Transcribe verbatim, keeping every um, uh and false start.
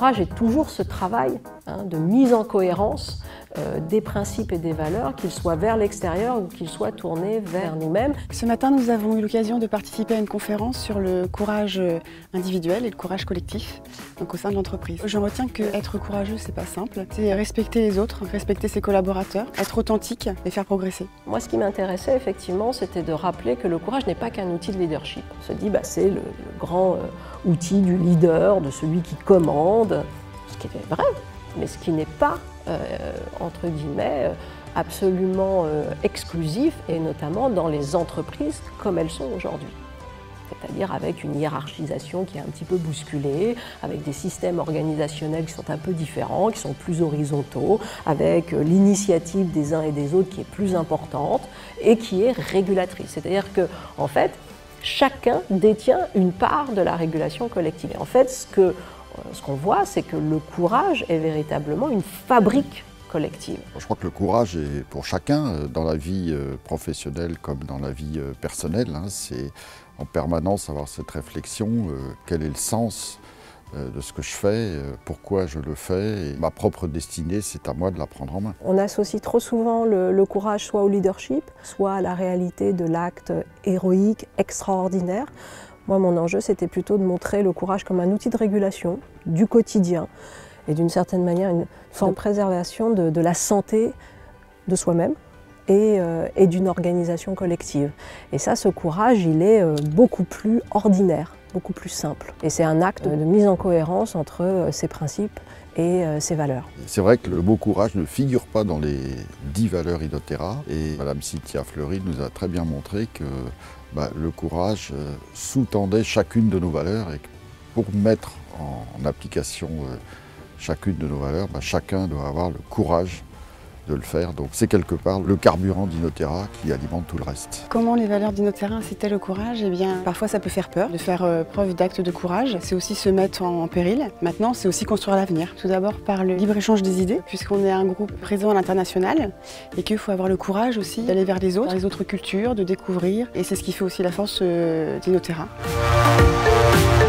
courage est toujours ce travail hein, de mise en cohérence euh, des principes et des valeurs, qu'ils soient vers l'extérieur ou qu'ils soient tournés vers nous-mêmes. Ce matin, nous avons eu l'occasion de participer à une conférence sur le courage individuel et le courage collectif donc au sein de l'entreprise. Je retiens que être courageux, c'est pas simple. C'est respecter les autres, respecter ses collaborateurs, être authentique et faire progresser. Moi, ce qui m'intéressait effectivement, c'était de rappeler que le courage n'est pas qu'un outil de leadership. On se dit, bah, c'est le, le grand euh, outil du leader, de celui qui commande, ce qui est vrai, mais ce qui n'est pas, euh, entre guillemets, absolument euh, exclusif, et notamment dans les entreprises comme elles sont aujourd'hui. C'est-à-dire avec une hiérarchisation qui est un petit peu bousculée, avec des systèmes organisationnels qui sont un peu différents, qui sont plus horizontaux, avec l'initiative des uns et des autres qui est plus importante et qui est régulatrice. C'est-à-dire que, en fait, chacun détient une part de la régulation collective. Et en fait, ce que, ce qu'on voit, c'est que le courage est véritablement une fabrique collective. Je crois que le courage est pour chacun, dans la vie professionnelle comme dans la vie personnelle. Hein, c'est en permanence avoir cette réflexion, euh, quel est le sens euh, de ce que je fais, euh, pourquoi je le fais, et ma propre destinée, c'est à moi de la prendre en main. On associe trop souvent le, le courage soit au leadership, soit à la réalité de l'acte héroïque, extraordinaire. Moi, mon enjeu, c'était plutôt de montrer le courage comme un outil de régulation du quotidien et d'une certaine manière une forme de préservation de, de la santé de soi-même et, euh, et d'une organisation collective. Et ça, ce courage, il est euh, beaucoup plus ordinaire, beaucoup plus simple. Et c'est un acte de mise en cohérence entre euh, ses principes et euh, ses valeurs. C'est vrai que le mot courage ne figure pas dans les dix valeurs Inotera, et Madame Cynthia Fleury nous a très bien montré que bah, le courage euh, sous-tendait chacune de nos valeurs, et que pour mettre en, en application euh, chacune de nos valeurs, bah, chacun doit avoir le courage de le faire. Donc c'est quelque part le carburant d'Inotera qui alimente tout le reste. Comment les valeurs d'Inotera incitaient le courage? Eh bien, parfois ça peut faire peur de faire euh, preuve d'actes de courage. C'est aussi se mettre en, en péril. Maintenant, c'est aussi construire l'avenir. Tout d'abord par le libre-échange des idées, puisqu'on est un groupe présent à l'international et qu'il faut avoir le courage aussi d'aller vers les autres, vers les autres cultures, de découvrir. Et c'est ce qui fait aussi la force euh, d'Inotera.